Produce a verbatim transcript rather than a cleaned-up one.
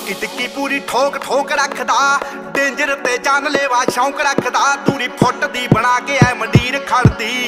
ਟਿੱਕੀ ਟਿੱਕੀ ਪੂਰੀ ਠੋਕ ਠੋਕ ਰੱਖਦਾ ਡੇਂਜਰ ਤੇ ਜਾਨ लेवा शौक रखदा दूरी फुट दी बना के ऐ मंडीर खड़दी